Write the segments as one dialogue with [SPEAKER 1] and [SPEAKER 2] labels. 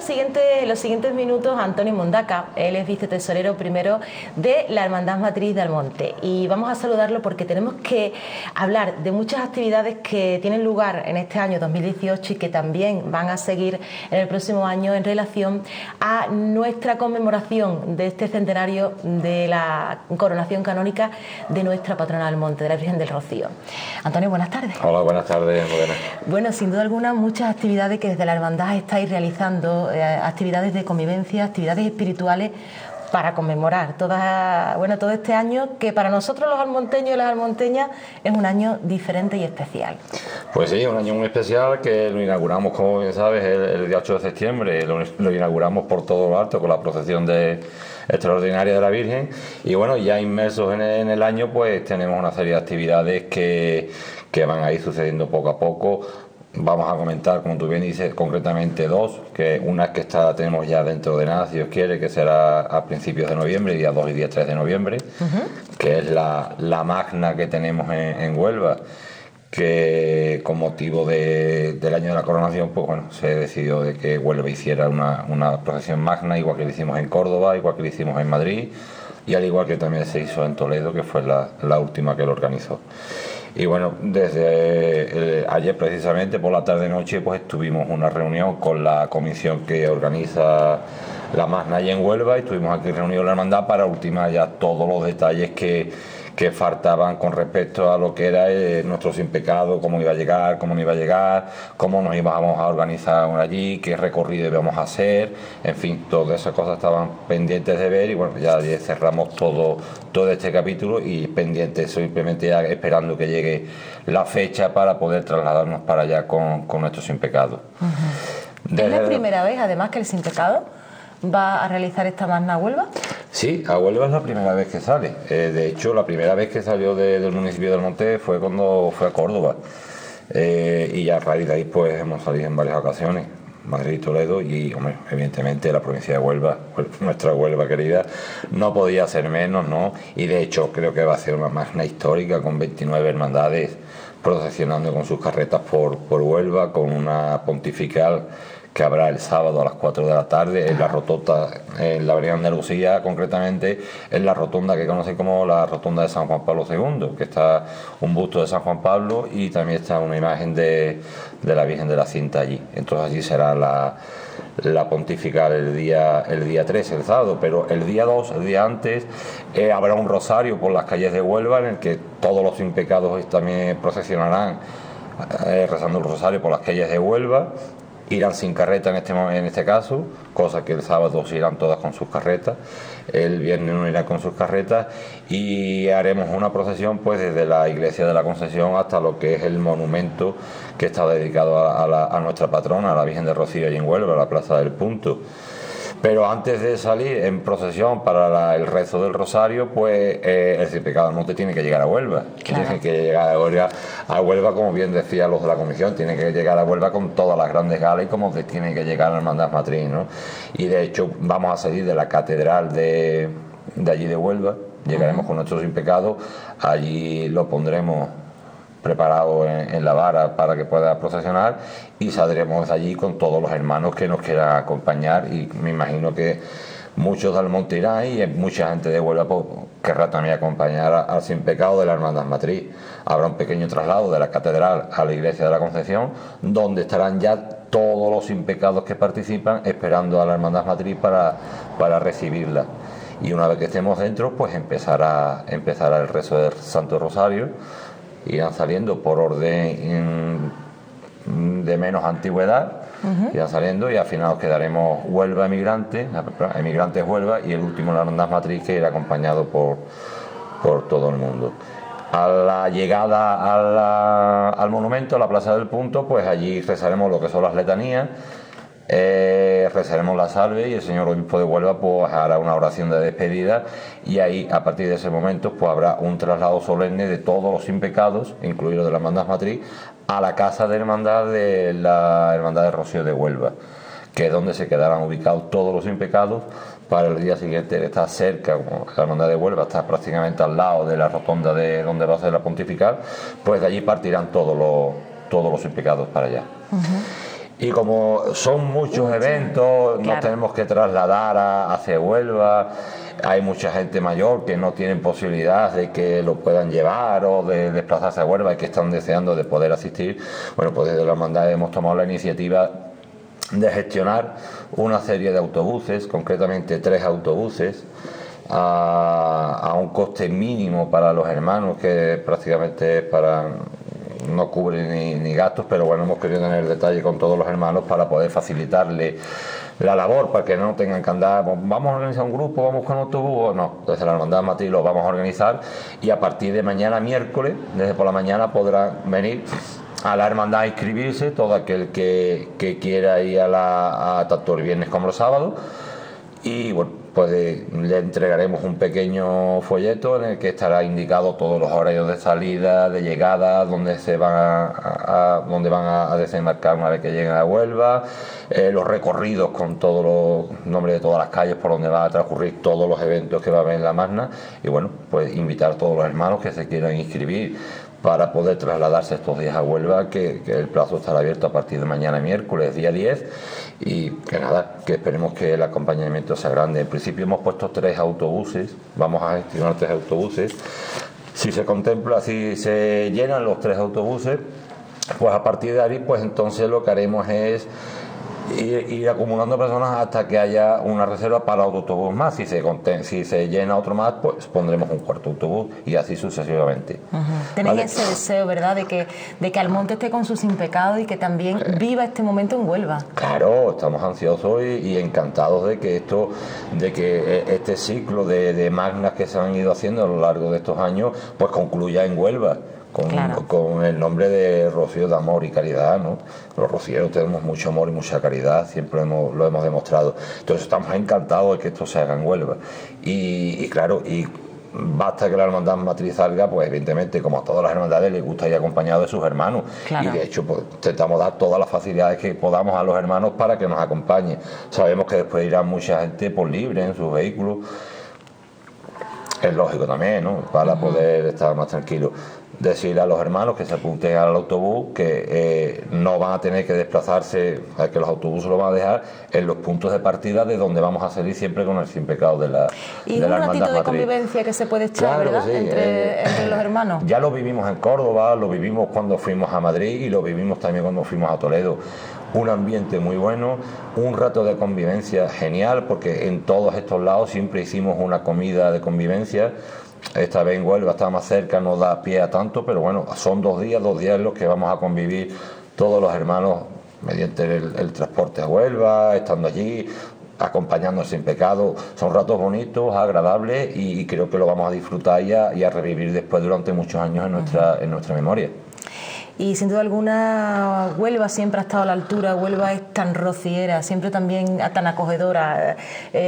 [SPEAKER 1] los siguientes minutos a Antonio Mondaca. Él es vicetesorero primero de la Hermandad Matriz de Almonte. Y vamos a saludarlo porque tenemos que hablar de muchas actividades que tienen lugar en este año 2018 y que también van a seguir en el próximo año en relación a nuestra conmemoración de este centenario de la coronación canónica de nuestra patrona Almonte, de la Virgen del Rocío. Antonio, buenas tardes.
[SPEAKER 2] Hola, buenas tardes, Morena.
[SPEAKER 1] Bueno, sin duda alguna, muchas actividades que desde la Hermandad estáis realizando, actividades de convivencia, actividades espirituales para conmemorar todo este año que para nosotros los almonteños y las almonteñas es un año diferente y especial.
[SPEAKER 2] Pues sí, un año muy especial que lo inauguramos, como bien sabes, el día 8 de septiembre, lo inauguramos por todo lo alto con la procesión extraordinaria de la Virgen y bueno, ya inmersos en el año pues tenemos una serie de actividades que van a ir sucediendo poco a poco. Vamos a comentar, como tú bien dices, concretamente dos, que una que tenemos ya dentro de nada, si Dios quiere, que será a principios de noviembre, día 2 y día 3 de noviembre, que es la magna que tenemos en Huelva, que con motivo del año de la coronación, pues bueno, se decidió de que Huelva hiciera una procesión magna, igual que lo hicimos en Córdoba, igual que lo hicimos en Madrid, y al igual que también se hizo en Toledo, que fue la última que lo organizó. Y bueno, desde ayer precisamente por la tarde-noche pues tuvimos una reunión con la comisión que organiza la Magna allí en Huelva y estuvimos aquí reunidos en la hermandad para ultimar ya todos los detalles que faltaban con respecto a lo que era nuestro sin pecado, cómo iba a llegar, cómo no iba a llegar, cómo nos íbamos a organizar allí, qué recorrido íbamos a hacer, en fin, todas esas cosas estaban pendientes de ver y bueno, ya cerramos todo este capítulo y pendientes, simplemente ya esperando que llegue la fecha para poder trasladarnos para allá con nuestro sin pecado.
[SPEAKER 1] ¿Es la primera vez además que el sin pecado va a realizar esta magna a Huelva?
[SPEAKER 2] Sí, a Huelva es la primera vez que sale. De hecho, la primera vez que salió del municipio de Almonte fue cuando fue a Córdoba. Y ya a raíz de ahí pues hemos salido en varias ocasiones, Madrid y Toledo, y hombre, evidentemente la provincia de Huelva, nuestra Huelva querida, no podía ser menos, ¿no? Y de hecho creo que va a ser una magna histórica con 29 hermandades procesionando con sus carretas por Huelva, con una pontifical que habrá el sábado a las 4 de la tarde en la rotonda, en la avenida Andalucía, concretamente en la rotonda que conocen como la rotonda de San Juan Pablo II, que está un busto de San Juan Pablo y también está una imagen de la Virgen de la Cinta allí. Entonces allí será la pontifical el día 3, el sábado, pero el día 2, el día antes, habrá un rosario por las calles de Huelva en el que todos los sin pecados también procesionarán rezando el rosario por las calles de Huelva. Irán sin carreta en este caso, cosa que el sábado se irán todas con sus carretas, el viernes no irán con sus carretas y haremos una procesión pues desde la iglesia de la Concepción hasta lo que es el monumento que está dedicado a nuestra patrona, a la Virgen de Rocío allí en Huelva, a la Plaza del Punto. Pero antes de salir en procesión para el rezo del rosario, pues el sin pecado Almonte tiene que llegar a Huelva. Claro. Tiene que llegar a Huelva, como bien decían los de la comisión, tiene que llegar a Huelva con todas las grandes galas y como que tiene que llegar a la Hermandad Matriz, ¿no? Y de hecho vamos a salir de la catedral de allí de Huelva, llegaremos con nuestro sin pecado, allí lo pondremos preparado en la vara para que pueda procesionar y saldremos allí con todos los hermanos que nos quieran acompañar y me imagino que muchos de Almonte irán y mucha gente de Huelva pues, querrá también acompañar al sin pecado de la Hermandad Matriz. Habrá un pequeño traslado de la catedral a la iglesia de la Concepción donde estarán ya todos los sin pecados que participan esperando a la Hermandad Matriz para recibirla. Y una vez que estemos dentro pues empezará el rezo del Santo Rosario. Irán saliendo por orden de menos antigüedad, irán saliendo y al final nos quedaremos Huelva Emigrantes Huelva y el último la Hermandad Matriz que irá acompañado por todo el mundo. A la llegada al monumento, a la Plaza del Punto, pues allí rezaremos lo que son las letanías, rezaremos la salve y el señor obispo de Huelva pues hará una oración de despedida y ahí a partir de ese momento pues habrá un traslado solemne de todos los sin pecados, incluido de la Hermandad Matriz, a la casa de hermandad de la Hermandad de Rocío de Huelva, que es donde se quedarán ubicados todos los sin pecados para el día siguiente. Está cerca, como la Hermandad de Huelva está prácticamente al lado de la rotonda de donde va a ser la pontifical, pues de allí partirán todos los sin pecados para allá. Y como son muchos eventos, nos tenemos que trasladar hacia Huelva. Hay mucha gente mayor que no tienen posibilidad de que lo puedan llevar o de desplazarse a Huelva y que están deseando de poder asistir. Bueno, pues desde la hermandad hemos tomado la iniciativa de gestionar una serie de autobuses, concretamente 3 autobuses, a un coste mínimo para los hermanos, que prácticamente no cubre ni gastos, pero bueno, hemos querido tener detalle con todos los hermanos para poder facilitarle la labor, para que no tengan que andar, vamos a organizar un grupo, vamos con autobús, no, desde la hermandad Matriz lo vamos a organizar, y a partir de mañana miércoles, desde por la mañana, podrán venir a la hermandad a inscribirse todo aquel que quiera ir tanto el viernes como el sábado. Y bueno, pues le entregaremos un pequeño folleto en el que estará indicado todos los horarios de salida, de llegada, dónde dónde van a desembarcar una vez que lleguen a Huelva, los recorridos con todos los nombres de todas las calles por donde van a transcurrir todos los eventos que va a haber en la Magna. Y bueno, pues invitar a todos los hermanos que se quieran inscribir para poder trasladarse estos días a Huelva, que el plazo estará abierto a partir de mañana miércoles, día 10, y que nada, que esperemos que el acompañamiento sea grande. En principio hemos puesto 3 autobuses, vamos a gestionar 3 autobuses. Si se contempla, si se llenan los 3 autobuses, pues a partir de ahí, pues entonces lo que haremos es ir acumulando personas hasta que haya una reserva para otro autobús más. Si se llena otro más, pues pondremos un 4º autobús, y así sucesivamente.
[SPEAKER 1] Tenéis ese deseo, ¿verdad?, de que Almonte esté con su sin pecado y que también viva este momento en Huelva.
[SPEAKER 2] Claro, estamos ansiosos y encantados de que este ciclo de magnas que se han ido haciendo a lo largo de estos años, pues concluya en Huelva. Con el nombre de Rocío de amor y caridad, ¿no? Los rocieros tenemos mucho amor y mucha caridad, siempre lo hemos demostrado. Entonces estamos encantados de que esto se haga en Huelva. Y claro, basta que la hermandad matriz salga, pues evidentemente, como a todas las hermandades, les gusta ir acompañado de sus hermanos. Claro. Y de hecho, pues intentamos dar todas las facilidades que podamos a los hermanos para que nos acompañen. Sabemos que después irá mucha gente por libre en sus vehículos. Es lógico también, ¿no? Para poder estar más tranquilos. Decirle a los hermanos que se apunten al autobús, que no van a tener que desplazarse, que los autobuses lo van a dejar en los puntos de partida de donde vamos a salir siempre con el sin pecado de la
[SPEAKER 1] y un ratito de convivencia que se puede echar, claro, ¿verdad? Sí. Entre los hermanos.
[SPEAKER 2] Ya lo vivimos en Córdoba, lo vivimos cuando fuimos a Madrid y lo vivimos también cuando fuimos a Toledo. Un ambiente muy bueno, un rato de convivencia genial, porque en todos estos lados siempre hicimos una comida de convivencia. Esta vez en Huelva está más cerca, no da pie a tanto, pero bueno, son 2 días en los que vamos a convivir todos los hermanos mediante el transporte a Huelva, estando allí, acompañándonos sin pecado. Son ratos bonitos, agradables, y creo que lo vamos a disfrutar y a revivir después durante muchos años en nuestra memoria.
[SPEAKER 1] Y sin duda alguna Huelva siempre ha estado a la altura. Huelva es tan rociera, siempre también tan acogedora,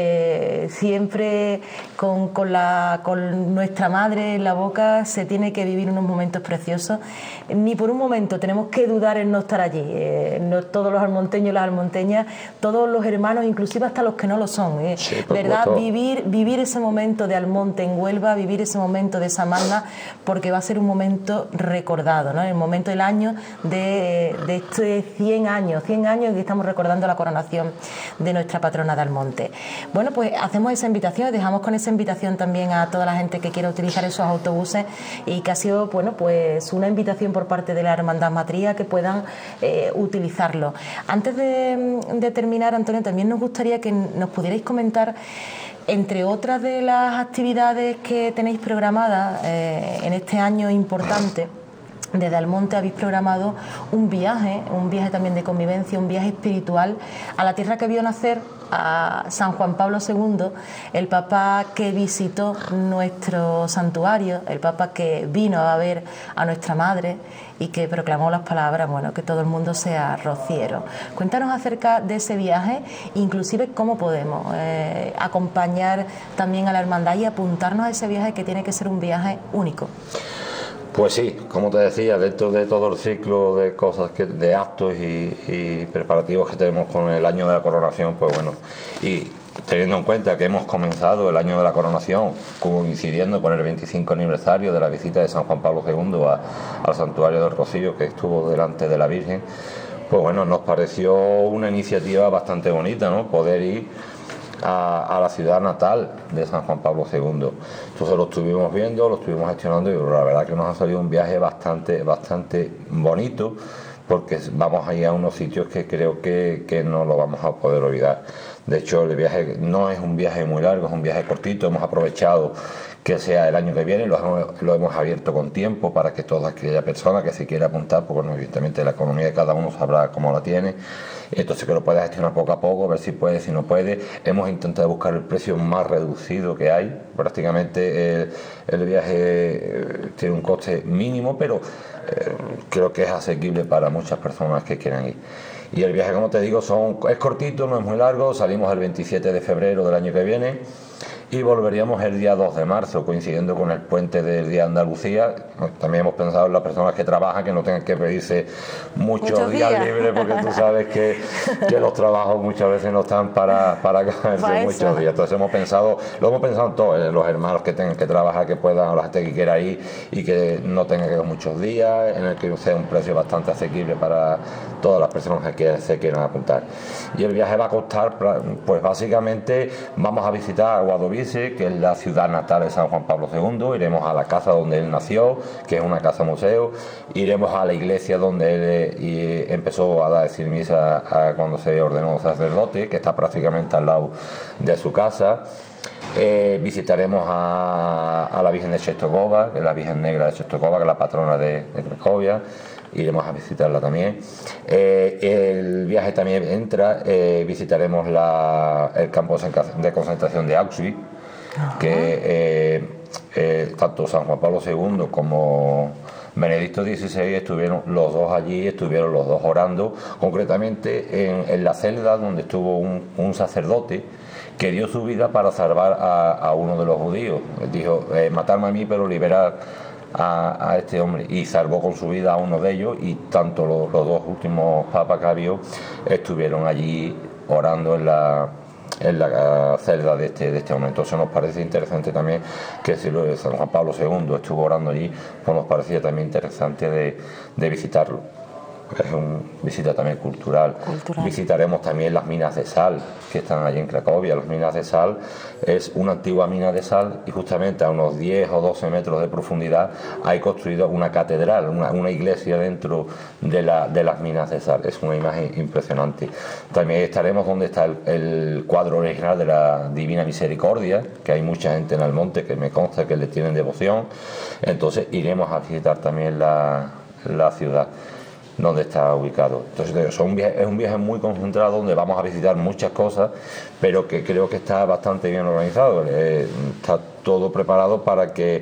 [SPEAKER 1] siempre con nuestra madre en la boca se tiene que vivir unos momentos preciosos. Ni por un momento tenemos que dudar en no estar allí. Todos los almonteños y las almonteñas, todos los hermanos, inclusive hasta los que no lo son,
[SPEAKER 2] sí,
[SPEAKER 1] ¿verdad? Vivir ese momento de Almonte en Huelva, vivir ese momento de esa magna, porque va a ser un momento recordado, ¿no? El momento del año de este 100 años que estamos recordando la coronación de nuestra patrona de Almonte. Bueno, pues hacemos esa invitación, dejamos con esa invitación también a toda la gente que quiera utilizar esos autobuses, y que ha sido, bueno, pues una invitación por parte de la Hermandad Matriz a que puedan utilizarlo. Antes de terminar, Antonio, también nos gustaría que nos pudierais comentar, entre otras de las actividades que tenéis programadas en este año importante, desde Almonte habéis programado un viaje también de convivencia, un viaje espiritual a la tierra que vio nacer a San Juan Pablo II, el Papa que visitó nuestro santuario, el Papa que vino a ver a nuestra madre y que proclamó las palabras, bueno, que todo el mundo sea rociero. Cuéntanos acerca de ese viaje, inclusive cómo podemos acompañar también a la hermandad y apuntarnos a ese viaje, que tiene que ser un viaje único.
[SPEAKER 2] Pues sí, como te decía, dentro de todo el ciclo de cosas, de actos y preparativos que tenemos con el año de la coronación, pues bueno, y teniendo en cuenta que hemos comenzado el año de la coronación coincidiendo con el 25 aniversario de la visita de San Juan Pablo II al santuario del Rocío, que estuvo delante de la Virgen, Pues bueno, nos pareció una iniciativa bastante bonita, ¿no? Poder ir a la ciudad natal de San Juan Pablo II. Entonces lo estuvimos viendo, lo estuvimos gestionando y la verdad que nos ha salido un viaje bastante bonito, porque vamos a ir a unos sitios que creo que no lo vamos a poder olvidar. De hecho, el viaje no es un viaje muy largo, es un viaje cortito. Hemos aprovechado que sea el año que viene, lo hemos abierto con tiempo para que toda aquella persona que se quiera apuntar, porque bueno, evidentemente la economía de cada uno sabrá cómo la tiene, entonces que lo pueda gestionar poco a poco, ver si puede, si no puede. Hemos intentado buscar el precio más reducido que hay. Prácticamente el viaje tiene un coste mínimo, pero creo que es asequible para muchas personas que quieran ir. Y el viaje, como te digo, es cortito, no es muy largo. Salimos el 27 de febrero del año que viene y volveríamos el día 2 de marzo, coincidiendo con el puente del Día de Andalucía. También hemos pensado en las personas que trabajan, que no tengan que pedirse muchos días libres, porque tú sabes que los trabajos muchas veces no están para cogerse muchos días. Entonces lo hemos pensado en todos, los hermanos que tengan que trabajar, que puedan, o la gente que quiera ir y que no tenga que ir muchos días, en el que sea un precio bastante asequible para todas las personas que se quieran apuntar. Y el viaje va a costar, pues básicamente vamos a visitar Guadalquivir, que es la ciudad natal de San Juan Pablo II. Iremos a la casa donde él nació, que es una casa museo. Iremos a la iglesia donde él empezó a decir misa cuando se ordenó sacerdote, que está prácticamente al lado de su casa. Visitaremos a la Virgen de Czestochowa, que es la Virgen Negra de Czestochowa, que es la patrona de Cracovia. Iremos a visitarla también. El viaje también visitaremos el campo de concentración de Auschwitz, que tanto San Juan Pablo II como Benedicto XVI estuvieron los dos allí, estuvieron los dos orando, concretamente en la celda donde estuvo un sacerdote que dio su vida para salvar a uno de los judíos. Dijo, matarme a mí pero liberar a este hombre, y salvó con su vida a uno de ellos, y tanto los dos últimos papas que había estuvieron allí orando en la celda de este hombre. Entonces nos parece interesante también que si San Juan Pablo II estuvo orando allí, pues nos parecía también interesante de visitarlo. Es una visita también cultural. Visitaremos también las minas de sal que están allí en Cracovia. Las minas de sal es una antigua mina de sal, y justamente a unos 10 o 12 metros de profundidad hay construido una catedral, una iglesia dentro de las minas de sal. Es una imagen impresionante. También estaremos donde está el cuadro original de la Divina Misericordia, que hay mucha gente en Almonte que me consta que le tienen devoción. Entonces iremos a visitar también la ciudad donde está ubicado. Entonces es un viaje muy concentrado, donde vamos a visitar muchas cosas, pero que creo que está bastante bien organizado. Está todo preparado para que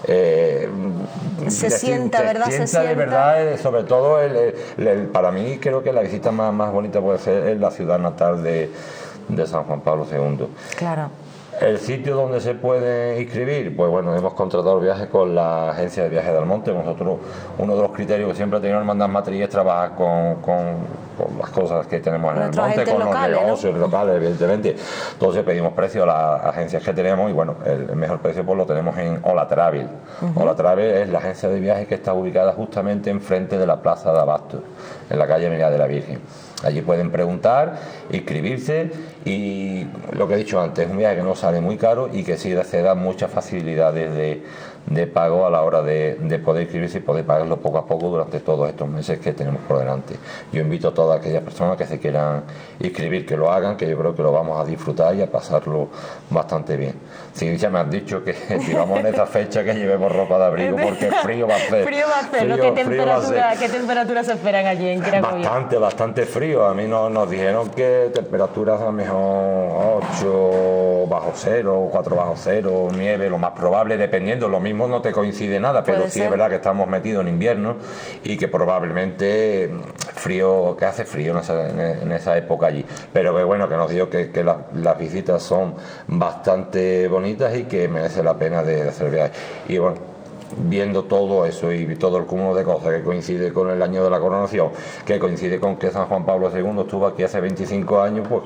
[SPEAKER 1] se sienta
[SPEAKER 2] de verdad. Sobre todo para mí creo que la visita más bonita puede ser en la ciudad natal de San Juan Pablo II.
[SPEAKER 1] Claro.
[SPEAKER 2] El sitio donde se puede inscribir, pues bueno, hemos contratado viajes con la agencia de viajes de Almonte. Nosotros, uno de los criterios que siempre ha tenido Hermandad Matriz es trabajar con las cosas que tenemos en Almonte, con los negocios locales, evidentemente. Entonces pedimos precio a las agencias que tenemos, y bueno, el mejor precio pues lo tenemos en Ola Travel. Ola Travel es la agencia de viajes que está ubicada justamente enfrente de la Plaza de Abastos, en la calle María de la Virgen. Allí pueden preguntar, inscribirse, y lo que he dicho antes, es un viaje que no sale muy caro y que sí se dan muchas facilidades de pago a la hora de poder inscribirse y poder pagarlo poco a poco durante todos estos meses que tenemos por delante. Yo invito a todas aquellas personas que se quieran inscribir, que lo hagan, que yo creo que lo vamos a disfrutar y a pasarlo bastante bien. Sí, ya me han dicho que si vamos en esa fecha que llevemos ropa de abrigo, porque frío va a hacer.
[SPEAKER 1] Frío va a hacer. ¿Qué temperaturas se esperan allí en Cracovia?
[SPEAKER 2] Bastante frío. A mí nos dijeron que temperaturas a lo mejor 8 bajo cero, 4 bajo cero, nieve, lo más probable, dependiendo. Lo mismo no te coincide nada, pero sí es verdad que estamos metidos en invierno y que probablemente que hace frío en esa época allí. Pero que bueno, que nos digo que las visitas son bastante bonitas y que merece la pena de hacer viajes. Y bueno, viendo todo eso y todo el cúmulo de cosas que coincide con el año de la coronación, que coincide con que San Juan Pablo II estuvo aquí hace 25 años, pues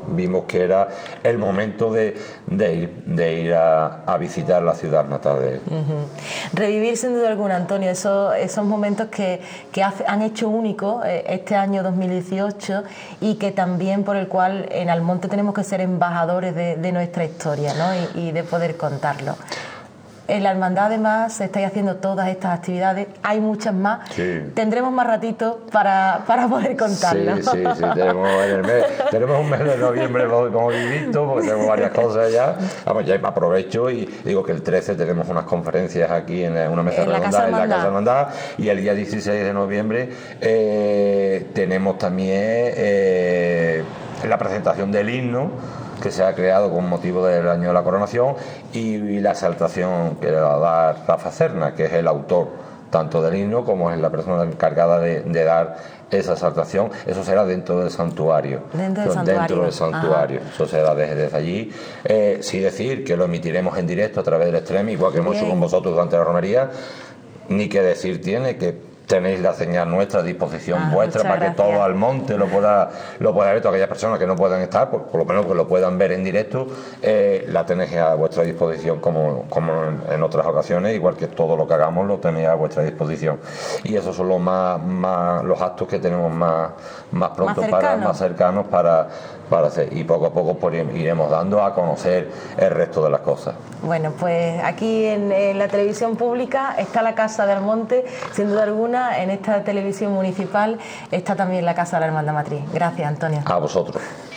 [SPEAKER 2] vimos que era el momento de ir a visitar la ciudad natal de él.
[SPEAKER 1] Revivir sin duda alguna, Antonio, esos momentos que han hecho único este año 2018 y que también por el cual en Almonte tenemos que ser embajadores de nuestra historia, ¿no? y de poder contarlo. En la hermandad además estáis haciendo todas estas actividades, hay muchas más. Sí. Tendremos más ratito para poder contarlo.
[SPEAKER 2] Sí, tenemos un mes de noviembre como visto, porque tenemos varias cosas ya. Vamos, ya aprovecho y digo que el 13 tenemos unas conferencias aquí en una mesa redonda en la Casa Hermandad, y el día 16 de noviembre tenemos también la presentación del himno que se ha creado con motivo del año de la coronación, y la exaltación que le va a dar Rafa Serna, que es el autor tanto del himno como es la persona encargada de dar esa exaltación. Eso será dentro del santuario. Dentro del santuario. Eso será desde allí. Sí decir que lo emitiremos en directo a través del stream, igual que hemos hecho con vosotros durante la romería. Ni que decir tiene que tenéis la señal nuestra a disposición vuestra para que todo Almonte lo pueda ver, todas aquellas personas que no puedan estar, por lo menos que lo puedan ver en directo, la tenéis a vuestra disposición como en otras ocasiones, igual que todo lo que hagamos lo tenéis a vuestra disposición. Y esos son los actos que tenemos más pronto, más cercanos para hacer, y poco a poco pues iremos dando a conocer el resto de las cosas.
[SPEAKER 1] Bueno, pues aquí en la televisión pública está la Casa de Almonte, sin duda alguna. En esta televisión municipal está también la Casa de la Hermandad Matriz. Gracias, Antonio.
[SPEAKER 2] A vosotros.